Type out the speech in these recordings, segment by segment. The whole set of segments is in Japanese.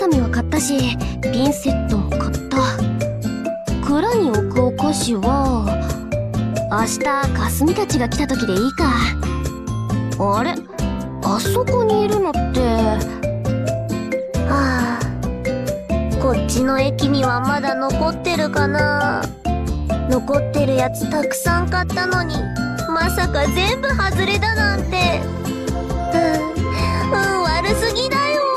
サミは買ったし、ピンセットも買った。蔵に置くお菓子は明日かすみたちが来た時でいいか。あれ、あそこにいるのって。 はあ、こっちの駅にはまだ残ってるかな。残ってるやつたくさん買ったのに、まさか全部外れだなんて。悪すぎだよ。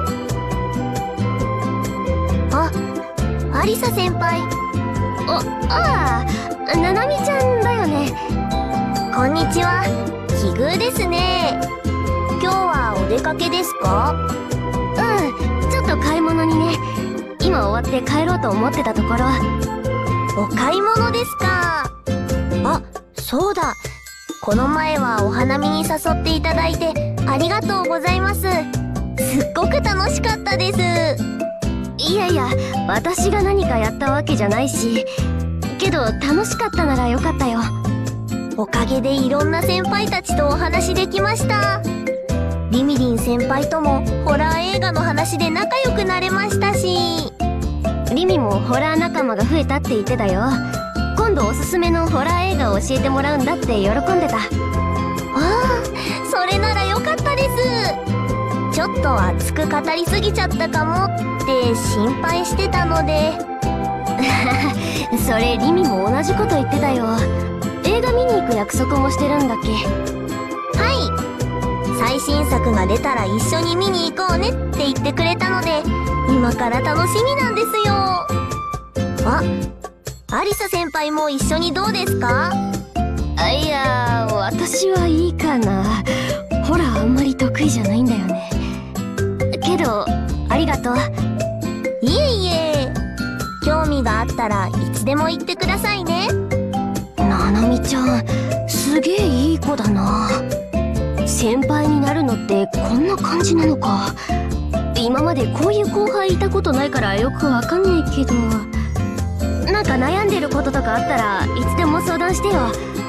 あ、アリサ先輩。 ああ、ななみちゃんだよね。 こんにちは。奇遇ですね。今日はお出かけですか？ ちょっと買い物にね。今終わって帰ろうと思ってたところ。 お買い物ですか？あ、そうだ。この前はお花見に誘っていただいてありがとうございます。すっごく楽しかったです。 いやいや、私が何かやったわけじゃないし。けど楽しかったならよかったよ。 おかげでいろんな先輩たちとお話できました。リミリン先輩ともホラー映画の話で仲良くなれましたし。 リミもホラー仲間が増えたって言ってたよ。今度おすすめのホラー映画を教えてもらうんだって喜んでた。 ああ、それならよかったです。ちょっと熱く語りすぎちゃったかもって心配してたので。 それリミも同じこと言ってたよ。映画見に行く約束もしてるんだっけ？ はい、最新作が出たら一緒に見に行こうねって言ってくれたので、今から楽しみなんですよ。あ、アリサ先輩も一緒にどうですか？ いや、私はいいかな。ホラーあんまり得意じゃないんだよね。けどありがとう。 いえいえ、興味があったらいつでも言ってくださいね。 ななみちゃん、すげえいい子だな。先輩になるのってこんな感じなのか。今までこういう後輩いたことないからよくわかんないけど、なんか悩んでることとかあったらいつでも相談してよ。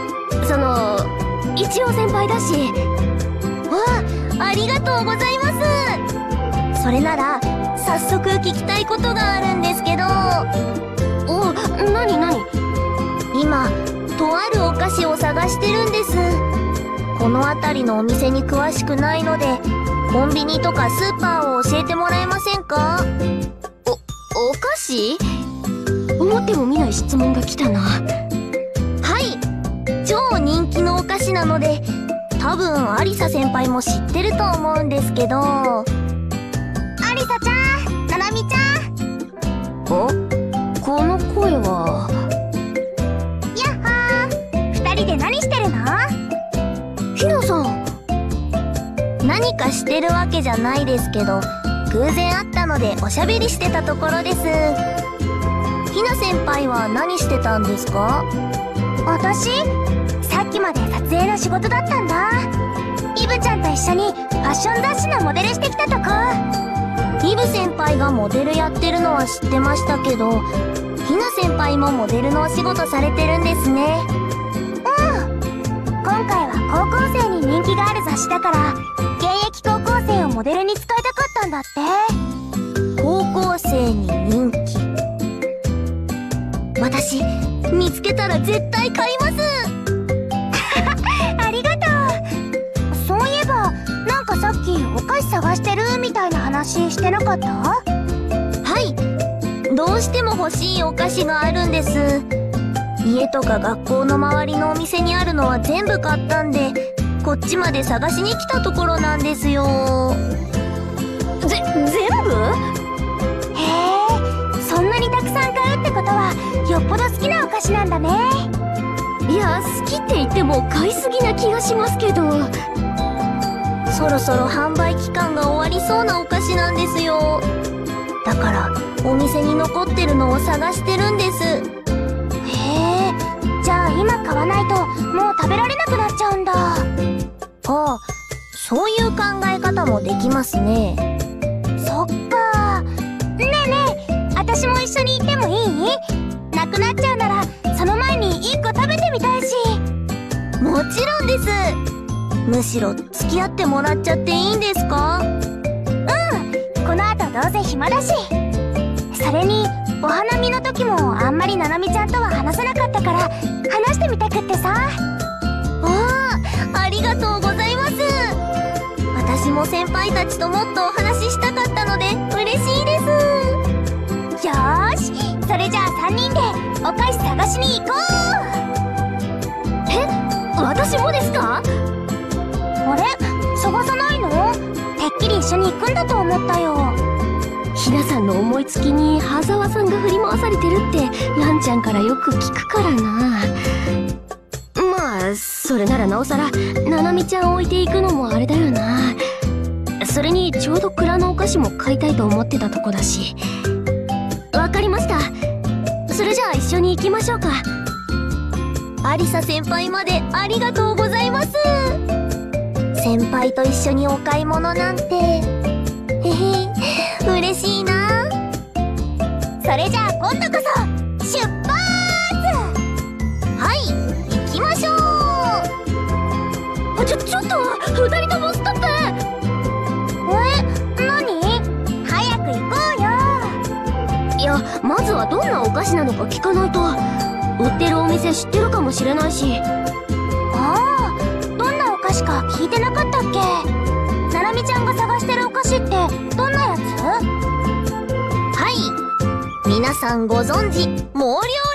一応先輩だし。 わあ、ありがとうございます。それなら早速聞きたいことがあるんですけど。 なになに？ 今とあるお菓子を探してるんです。この辺りのお店に詳しくないので、コンビニとかスーパーを教えてもらえませんか？ お菓子？思っても見ない質問が来たな。 はい、超人気のお菓子なので、多分アリサ先輩も知ってると思うんですけど。アリサちゃん、ナナミちゃん。 この声は。 やっはー、二人で何してるの？ ひなさん。 何かしてるわけじゃないですけど、偶然会ったのでおしゃべりしてたところです。ひな先輩は何してたんですか？私？さっきまで撮影の仕事だったんだ。イブちゃんと一緒にファッション雑誌のモデルしてきたとこ。イブ先輩がモデルやってるのは知ってましたけど、ひな先輩もモデルのお仕事されてるんですね。今回は高校生に人気がある雑誌だから、現役高校生をモデルに使いたかったんだって。高校生に人気。私見つけたら絶対買います。ありがとう。そういえばなんかさっきお菓子探してるみたいな話してなかった？はい、どうしても欲しいお菓子があるんです。家とか学校の周りのお店にあるのは全部買ったんで、こっちまで探しに来たところなんですよ。 全部？ へえ、そんなにたくさん買うってことはよっぽど好きなお菓子なんだね。 いや、好きって言っても買いすぎな気がしますけど。 そろそろ販売期間が終わりそうなお菓子なんですよ。だからお店に残ってるのを探してるんです。へえ、じゃあ今買わないともう食べられなくなっちゃうんだ。ああ、そういう考え方もできますね。そっか。ねえねえ、私も一緒に行ってもいい？なくなっちゃうならその前に1個食べてみたいし。もちろんです。むしろ付き合ってもらっちゃっていいんですか？うん、 この後どうせ暇だし。それにお花見の時もあんまりななみちゃんとは話せなかったから話してみたくってさ。ありがとうございます。私も先輩たちともっとお話ししたかったので嬉しいです。よーし、それじゃあ3人でお菓子探しに行こう。 え、私もですか？ あれ、探さないの？てっきり一緒に行くんだと思ったよ。 ひなさんの思いつきに羽沢さんが振り回されてるってランちゃんからよく聞くからな。まあそれならなおさらななみちゃん置いていくのもあれだよな。それにちょうど蔵のお菓子も買いたいと思ってたとこだし。わかりました。それじゃあ一緒に行きましょうか。 アリサ先輩までありがとうございます。先輩と一緒にお買い物なんて嬉しいな。それじゃあ今度こそ出発。はい、行きましょう。 ちょっと二人ともストップ。 何？早く行こうよ。 いや、まずはどんなお菓子なのか聞かないと。売ってるお店知ってるかもしれないし。 ああ、どんなお菓子か聞いてなかったっけ？ななみちゃんが探してるお菓子ってどんなやつ？はい、皆さんご存知、毛量